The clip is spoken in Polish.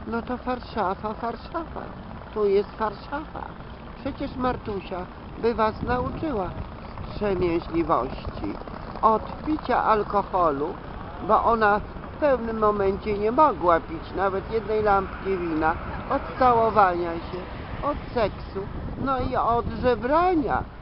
No to Warszawa, Warszawa. Tu jest Warszawa. Przecież Martusia by was nauczyła wstrzemięźliwości od picia alkoholu, bo ona w pewnym momencie nie mogła pić nawet jednej lampki wina, od całowania się, od seksu, no i od żebrania.